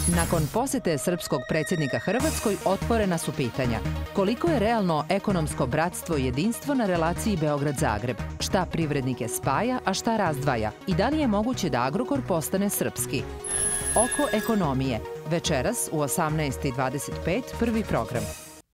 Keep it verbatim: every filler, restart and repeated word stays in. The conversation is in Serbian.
Nakon posete srpskog predsjednika Hrvatskoj otvorena su pitanja. Koliko je realno ekonomsko bratstvo i jedinstvo na relaciji Beograd-Zagreb? Šta privrednike spaja, a šta razdvaja? I da li je moguće da Agrokor postane srpski? Oko ekonomije. Večeras u osamnaest i dvadeset pet prvi program.